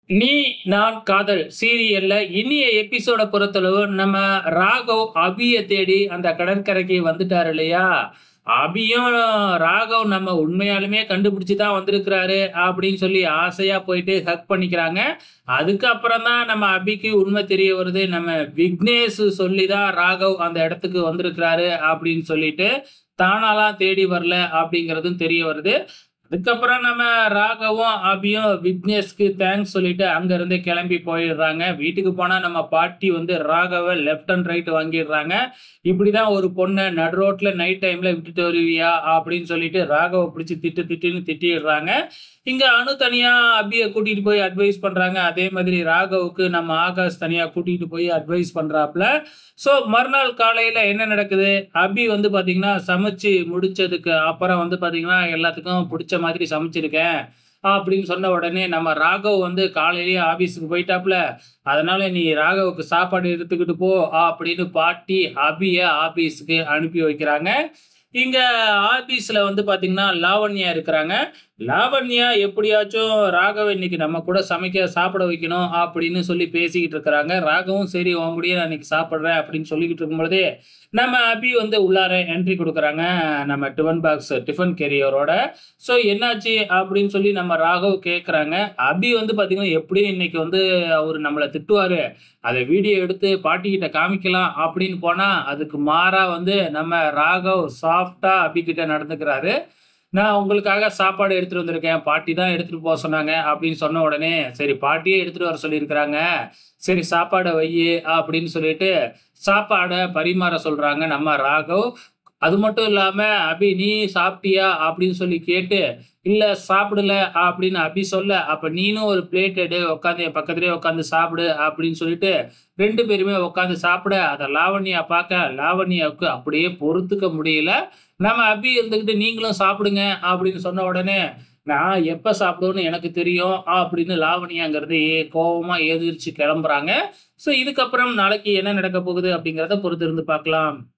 நீ நான் காதல் சீரியல்ல இனிய எபிசோட பொறுத்தளவு நம்ம ராகவ் அபிய தேடி அந்த கடற்கரைக்கு வந்துட்டாரு இல்லையா? அபியும் ராகவ் நம்ம உண்மையாலுமே கண்டுபிடிச்சு தான் வந்திருக்கிறாரு அப்படின்னு சொல்லி ஆசையா போயிட்டு ஹக் பண்ணிக்கிறாங்க. அதுக்கப்புறம் தான் நம்ம அபிக்கு உண்மை தெரிய வருது. நம்ம விக்னேஷ் சொல்லி தான் ராகவ் அந்த இடத்துக்கு வந்திருக்கிறாரு அப்படின்னு சொல்லிட்டு, தானாலாம் தேடி வரல அப்படிங்கிறதும் தெரிய வருது. அதுக்கப்புறம் நம்ம ராகவும், அபியும் விக்னேஷ்க்கு தேங்க்ஸ் சொல்லிட்டு அங்கருந்து கிளம்பி போயிடுறாங்க. வீட்டுக்கு போனா நம்ம பாட்டி வந்து ராகவ லெஃப்ட் அண்ட் ரைட் வாங்கிடுறாங்க. "இப்படிதான் ஒரு பொண்ண நடு ரோட்ல நைட் டைம்ல விட்டுட்டு வருவியா?" அப்படின்னு சொல்லிட்டு ராகவ பிடிச்சு திட்டு திட்டுன்னு திட்டிடுறாங்க. இங்க அனு தனியா அபிய கூட்டிட்டு போய் அட்வைஸ் பண்றாங்க. அதே மாதிரி ராகவுக்கு நம்ம ஆகாஷ் தனியா கூட்டிட்டு போய் அட்வைஸ் பண்றாப்ல. ஸோ மறுநாள் காலையில என்ன நடக்குது? அபி வந்து பார்த்தீங்கன்னா, சமைச்சு முடிச்சதுக்கு அப்புறம் வந்து பார்த்தீங்கன்னா, எல்லாத்துக்கும் புடிச்ச மாதிரி சமைச்சிருக்கேன். அப்படின்னு சொன்ன உடனே நம்ம ராகவ் வந்து காலையிலேயே ஆபீஸுக்கு போயிட்டாப்ல. அதனால நீ ராகவுக்கு சாப்பாடு எடுத்துக்கிட்டு போ அப்படின்னு பாட்டி அபிய ஆபீஸுக்கு அனுப்பி வைக்கிறாங்க. இங்க ஆபீஸ்ல வந்து பார்த்தீங்கன்னா, லாவண்யா இருக்கிறாங்க. லாவண்யா எப்படியாச்சும் ராகவ இன்னைக்கு நம்ம கூட சாப்பிட வைக்கணும் அப்படின்னு சொல்லி பேசிக்கிட்டு இருக்கிறாங்க. ராகவும் சரி உன் கூடயே நான் இன்னைக்கு சாப்பிடுறேன் அப்படின்னு சொல்லிக்கிட்டு இருக்கும்பொழுதே, நம்ம அபி வந்து உள்ளார என்ட்ரி குடுக்குறாங்க. நம்ம டிஃபன் பாக்ஸ் டிஃபன் கேரியரோட. ஸோ என்னாச்சு அப்படின்னு சொல்லி நம்ம ராகவ் கேட்குறாங்க. அபி வந்து பார்த்தீங்கன்னா, எப்படியும் இன்னைக்கு வந்து அவரு நம்மள திட்டுவாரு. அத வீடியோ எடுத்து பாட்டிக்கிட்ட காமிக்கலாம் அப்படின்னு போனா, அதுக்கு மாறா வந்து நம்ம ராகவ் சாஃப்ட்டா அபி கிட்ட நடந்துக்கிறாரு. "நான் உங்களுக்காக சாப்பாடு எடுத்துட்டு வந்திருக்கேன். பாட்டி தான் எடுத்துட்டு போ சொன்னாங்க." அப்படின்னு சொன்ன உடனே, சரி பாட்டியே எடுத்துட்டு வர சொல்லியிருக்கிறாங்க. சரி சாப்பாட வையி அப்படின்னு சொல்லிட்டு, சாப்பாட பரிமாற சொல்றாங்க நம்ம ராகவ். அது மட்டும் இல்லாம, "அபி நீ சாப்பிட்டியா?" அப்படின்னு சொல்லி கேட்டு, "இல்ல சாப்பிடல" அப்படின்னு அபி சொல்ல, "அப்ப நீனும் ஒரு பிளேட் எடு. உட்காந்து என் பக்கத்திலேயே உட்காந்து சாப்பிடு" அப்படின்னு சொல்லிட்டு 2 பேருமே உட்காந்து சாப்பிட, அத லாவண்யா பார்க்க, லாவண்யாவுக்கு அப்படியே பொறுத்துக்க முடியல. நம்ம அபி இருந்துகிட்டு, "நீங்களும் சாப்பிடுங்க" அப்படின்னு சொன்ன உடனே, "நான் எப்ப சாப்பிடுவேன்னு எனக்கு தெரியும்" அப்படின்னு லாவண்யா அங்கிருந்து கோவமா எந்திரிச்சு கிளம்புறாங்க. ஸோ இதுக்கப்புறம் நாளைக்கு என்ன நடக்கப் போகுது அப்படிங்கிறத பொறுத்திருந்து பார்க்கலாம்.